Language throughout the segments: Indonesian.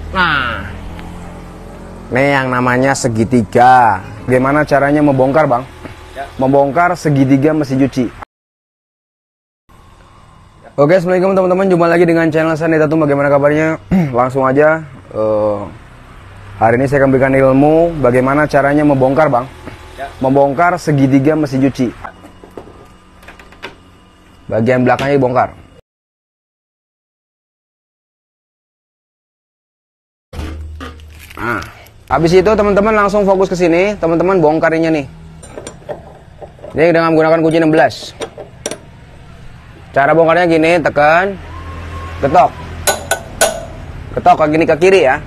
Nah, ini yang namanya segitiga. Bagaimana caranya membongkar, Bang? Ya. Membongkar segitiga mesin cuci. Oke, assalamualaikum teman-teman. Jumpa lagi dengan channel Sandi Tatum. Bagaimana kabarnya? Langsung aja. Hari ini saya akan berikan ilmu bagaimana caranya membongkar, Bang. Ya. Membongkar segitiga mesin cuci. Bagian belakangnya dibongkar. Nah, habis itu teman-teman langsung fokus ke sini, teman-teman bongkarinya nih. Ini dengan menggunakan kunci 16. Cara bongkarnya gini, tekan, getok. Getok ke gini ke kiri ya.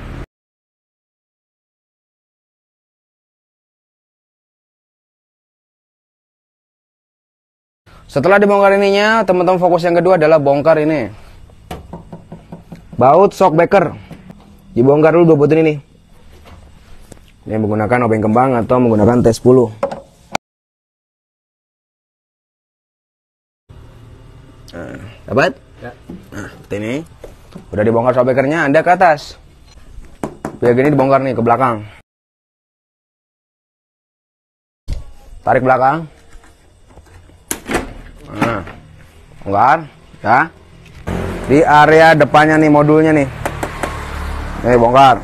Setelah dibongkar ininya, teman-teman fokus yang kedua adalah bongkar ini. Baut shock breaker. Dibongkar dulu dua baut ini nih. Ini menggunakan obeng kembang atau menggunakan T10. Nah, dapat? Ya. Nah, seperti ini. Udah dibongkar shock breakernya, Anda ke atas. Biar gini dibongkar nih ke belakang. Tarik belakang. Nah, bongkar, ya. Di area depannya nih modulnya nih. Nih bongkar.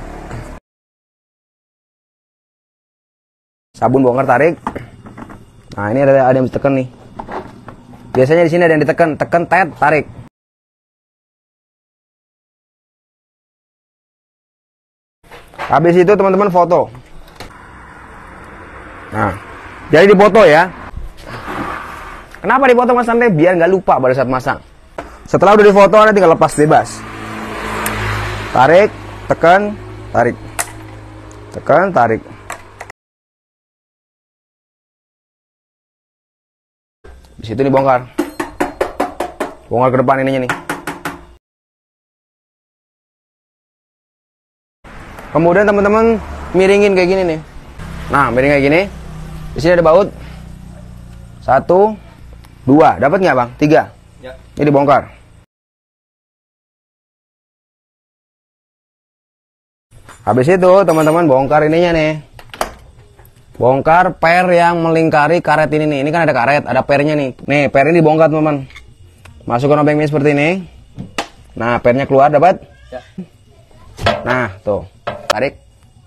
Sabun bongkar, tarik. Nah, ini ada yang ditekan nih. Biasanya di sini ada yang ditekan, tekan, tet, tarik. Habis itu teman-teman foto. Nah, jadi dipoto ya. Kenapa dipoto Mas Andre? Biar nggak lupa pada saat masang. Setelah udah difoto, Anda tinggal lepas bebas. Tarik, tekan, tarik. Tekan, tarik. Di situ dibongkar. Bongkar ke depan ininya nih. Kemudian teman-teman miringin kayak gini nih. Nah, miring kayak gini. Di sini ada baut. 1, 2, dapat nggak Bang? 3. Ya. Ini dibongkar. Habis itu teman-teman bongkar ininya nih. Bongkar per yang melingkari karet ini nih. Ini kan ada karet, ada pernya nih. Nih, per ini dibongkar teman-teman. Masukkan obeng ini seperti ini. Nah, pernya keluar, dapat? Ya. Nah, tuh. Tarik.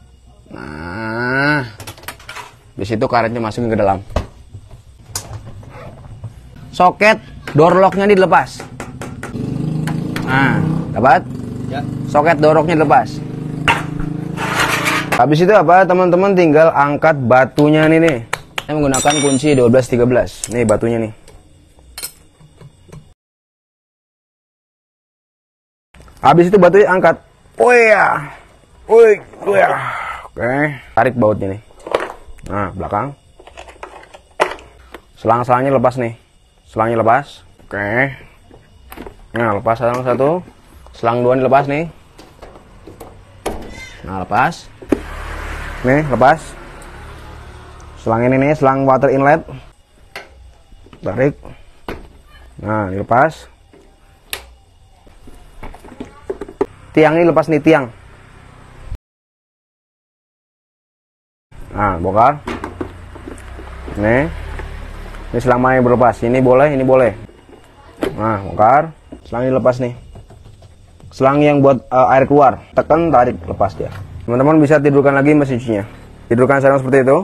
Nah. Di situ karetnya masukin ke dalam. Soket door lock-nya dilepas. Nah, dapat? Ya. Soket door lock-nya dilepas. Habis itu apa? Teman-teman tinggal angkat batunya nih. Saya menggunakan kunci 12-13. Nih batunya nih. Habis itu batunya angkat. Oh ya. Woi, ya. Oke, tarik bautnya nih. Nah, belakang. Selang-selangnya lepas nih. Selangnya lepas. Oke. Nah, lepas selang satu. Selang dua dilepas nih. Nah, lepas. Nih, lepas. Selang ini nih, selang water inlet. Tarik. Nah, dilepas. Tiang ini lepas nih, tiang. Nah, bongkar. Nih. Ini selang mana yang berlepas? Ini boleh, ini boleh. Nah, bongkar. Selang ini lepas nih. Selang yang buat air keluar. Tekan, tarik, lepas dia. Teman-teman bisa tidurkan lagi mesin cucinya. Tidurkan sekarang seperti itu.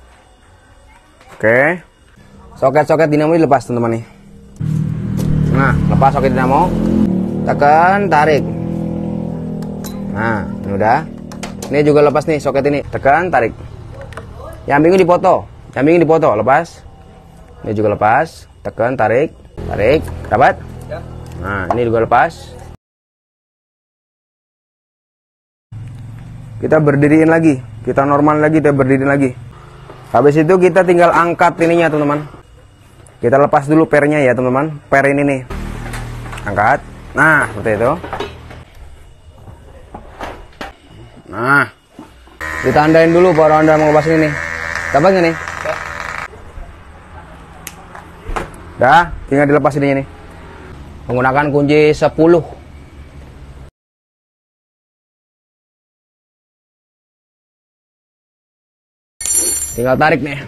Oke. Soket-soket dinamo dilepas teman-teman nih. Nah, lepas soket dinamo. Tekan, tarik. Nah, ini udah. Ini juga lepas nih soket ini. Tekan, tarik. Yang bingung dipoto. Yang bingung dipoto, lepas. Ini juga lepas. Tekan, tarik. Tarik. Dapat? Ya. Nah, ini juga lepas. Kita berdiriin lagi, kita normal lagi, kita berdiriin lagi. Habis itu kita tinggal angkat ininya teman-teman. Kita lepas dulu pernya ya teman-teman. Per ini nih, angkat. Nah, seperti itu. Nah, ditandain dulu baru Anda mau lepas ini nih. Dapat nggak nih? Dah, tinggal dilepas ininya nih. Menggunakan kunci 10. Tinggal tarik nih.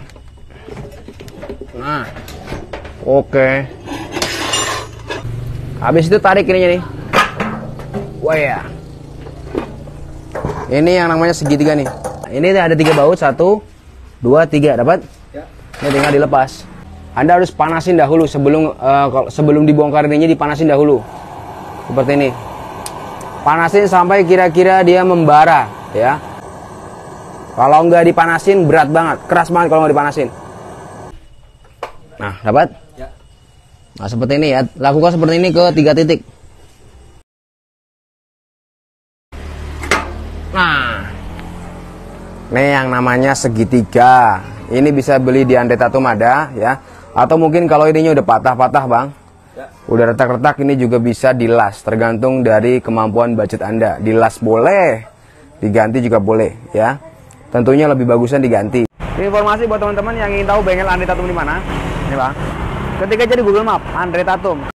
Nah, oke. Habis itu tarik ininya nih. Wah ya. Ini yang namanya segitiga nih. Ini ada 3 baut, 1, 2, 3, dapat? Ya. Ini tinggal dilepas. Anda harus panasin dahulu sebelum dibongkar ininya, dipanasin dahulu. Seperti ini. Panasin sampai kira-kira dia membara, ya. Kalau nggak dipanasin berat banget, keras banget kalau nggak dipanasin. Nah, dapat? Ya. Nah, seperti ini ya. Lakukan seperti ini ke 3 titik. Nah, ini yang namanya segitiga. Ini bisa beli di Andre Tatum ada, ya. Atau mungkin kalau ininya udah patah-patah, Bang. Ya. Udah retak-retak, ini juga bisa dilas. Tergantung dari kemampuan budget Anda. Dilas boleh, diganti juga boleh, ya. Tentunya lebih bagusnya diganti. Ini informasi buat teman-teman yang ingin tahu bengkel Andre Tatum di mana. Ini, Bang. Ketik aja di Google Map Andre Tatum.